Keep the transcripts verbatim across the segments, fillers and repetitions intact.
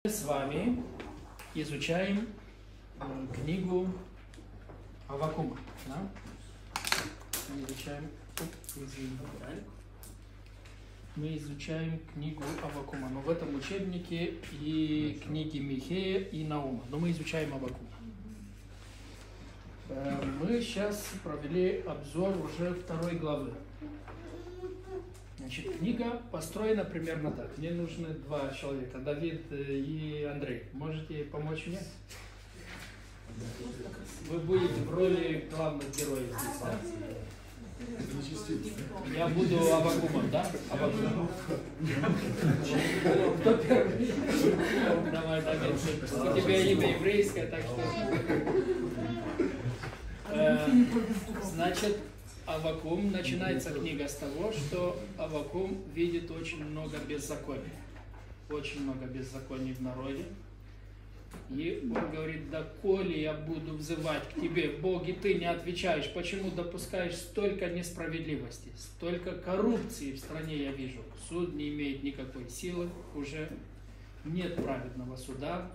С вами изучаем э, книгу Аввакума. Да? Мы изучаем, мы изучаем книгу Аввакума. Но в этом учебнике и книги Михея, и Наума. Но мы изучаем Аввакума. Э, мы сейчас провели обзор уже второй главы. Значит, книга построена примерно так. Мне нужны два человека, Давид и Андрей. Можете помочь мне? Вы будете в роли главных героев здесь, да? Я буду Аввакумом, да? Аввакумом. Кто первый? Давай, Давид. У тебя имя еврейское, так что... Значит, Аввакум, начинается книга с того, что Аввакум видит очень много беззакония. Очень много беззаконий в народе. И он говорит: да коли я буду взывать к тебе, Бог, и ты не отвечаешь, почему допускаешь столько несправедливости, столько коррупции в стране я вижу. Суд не имеет никакой силы, уже нет праведного суда.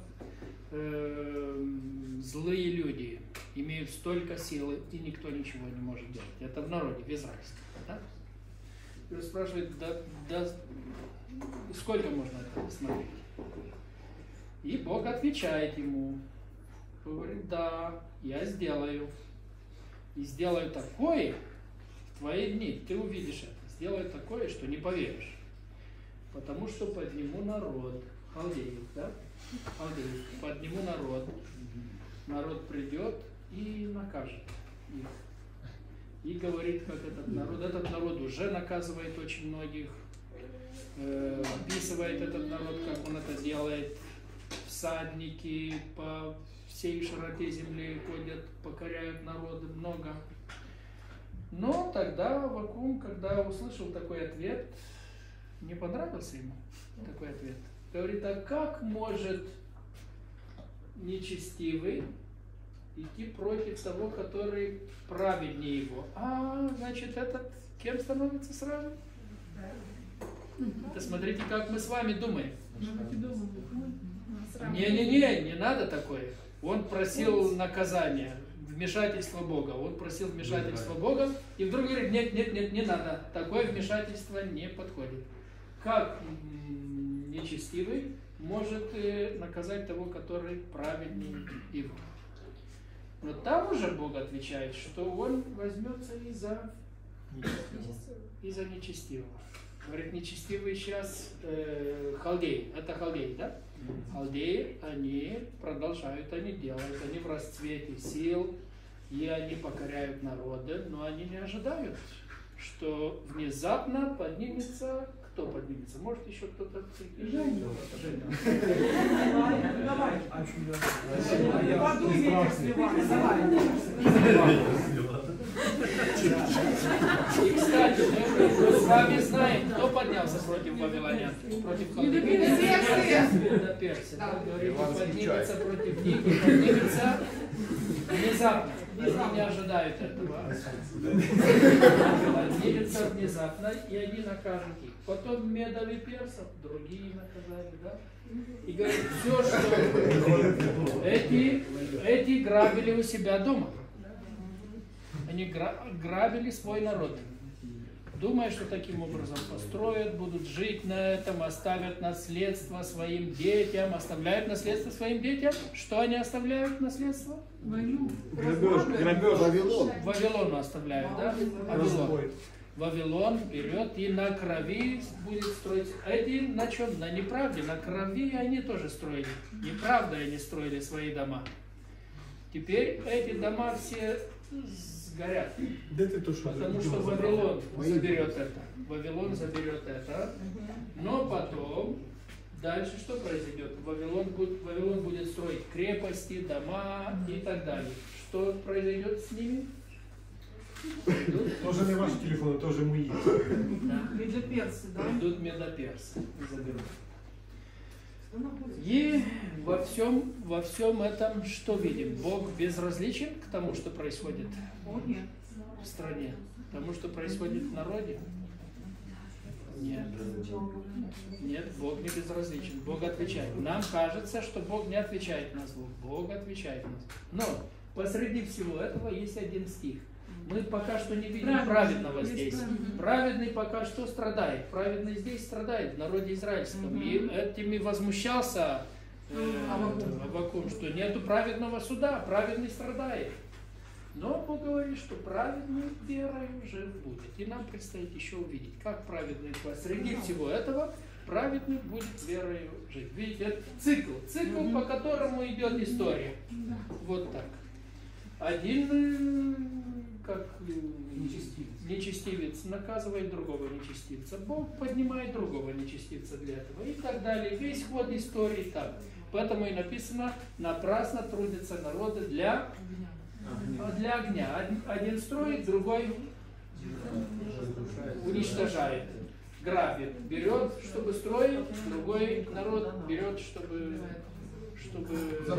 Злые люди имеют столько силы, и никто ничего не может делать. Это в народе, в израильском. Да? И он спрашивает, да, да, сколько можно это смотреть? И Бог отвечает ему, говорит: да, я сделаю. И сделаю такое в твои дни, ты увидишь это. Сделаю такое, что не поверишь. Потому что подниму народ, халдеев, да? Халдеев, подниму народ. Народ придет и накажет их. И говорит, как этот народ. Этот народ уже наказывает очень многих. Э, описывает этот народ, как он это делает. Всадники по всей широте земли ходят, покоряют народы много. Но тогда Аввакум, когда услышал такой ответ, не понравился ему такой ответ. Говорит: а как может нечестивый идти против того, который праведнее его? А, значит, этот кем становится сразу? Это смотрите, как мы с вами думаем. Не-не-не, не надо такое. Он просил наказания, вмешательства Бога. Он просил вмешательства Бога, и вдруг говорит: нет, нет, нет, не надо. Такое вмешательство не подходит. Как нечестивый может наказать того, который праведнее его? Но там уже Бог отвечает, что он возьмется и за, и за нечестивого. Говорит, нечестивые сейчас э, халдеи. Это халдеи, да? Халдеи, они продолжают, они делают, они в расцвете сил, и они покоряют народы, но они не ожидают, что внезапно поднимется... Кто поднимется? Может, еще кто-то? Женя. Женя. Давай. И, кстати, мы с вами знаем, кто поднялся против вавилонян, против халдеев. Медоперсы. Говорит, поднимется против них, и поднимется внезапно. Они не ожидают этого. Поднимется внезапно, и они накажут их. Потом медов и персов, другие наказали, да? И говорит, все, что эти, эти грабили у себя дома. Они грабили свой народ, думая, что таким образом построят, будут жить на этом, оставят наследство своим детям, оставляют наследство своим детям. Что они оставляют наследство? Войну. Грабеж, грабеж. Вавилон. Вавилону оставляют, да? Вавилон. Вавилон берет и на крови будет строить. Эти на чем? На неправде, на крови они тоже строили. Неправдой они строили свои дома. Теперь эти дома все сгорят. Да ты то, что потому что Вавилон заберет это. Вавилон заберет это. Но потом, дальше что произойдет? Вавилон будет, Вавилон будет строить крепости, дома и так далее. Что произойдет с ними? Тоже не ваши телефоны, тоже мои. Да. Медоперсы, да? Идут медоперсы. Заберут. И во всем, во всем этом что видим? Бог безразличен к тому, что происходит в стране, к тому, что происходит в народе. Нет. Нет, Бог не безразличен. Бог отвечает. Нам кажется, что Бог не отвечает на звук. Бог отвечает на звук. Но посреди всего этого есть один стих. Мы пока что не видим праведного, праведного здесь. Праведный. праведный пока что страдает. Праведный здесь страдает в народе израильском. Угу. И этим и возмущался э, Аввакум, что нету праведного суда, праведный страдает. Но Бог говорит, что праведный верой жив будет. И нам предстоит еще увидеть, как праведный посреди всего этого праведный будет верою жить. Видите, это цикл, цикл, угу. по которому идет история. Да. Вот так. Один, как нечестивец. нечестивец наказывает другого нечестивца. Бог поднимает другого нечестивца для этого. И так далее. Весь ход истории так. Поэтому и написано, напрасно трудятся народы для... Для огня. Один строит, другой уничтожает, грабит, берет, чтобы строить, другой народ берет, чтобы, чтобы...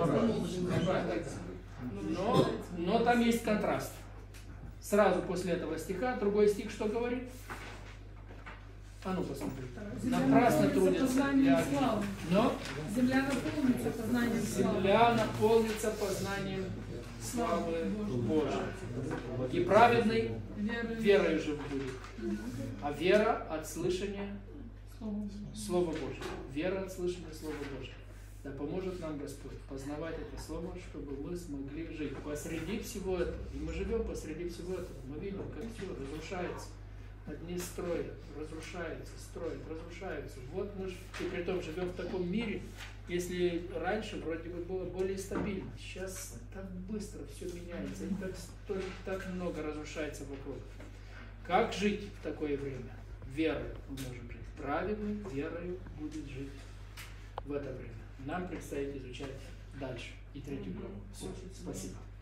Но, но там есть контраст. Сразу после этого стиха, другой стих что говорит? А ну посмотри. Напрасно трудятся для огня. Но земля наполнится познанием славы. Земля наполнится познанием славы Божией. И праведный верою жив будет. А вера от слышания Слова Божьего. Вера от слышания Слова Божьего. Да поможет нам Господь познавать это Слово, чтобы мы смогли жить посреди всего этого. И мы живем посреди всего этого. Мы видим, как все разрушается. Одни строят, разрушаются, строят, разрушаются. Вот мы же, и при том живем в таком мире, если раньше вроде бы было более стабильно. Сейчас так быстро все меняется, и так, так, так много разрушается вокруг. Как жить в такое время? Верой мы можем жить. Праведный верою будет жить в это время. Нам предстоит изучать дальше и третью главу. Все, спасибо.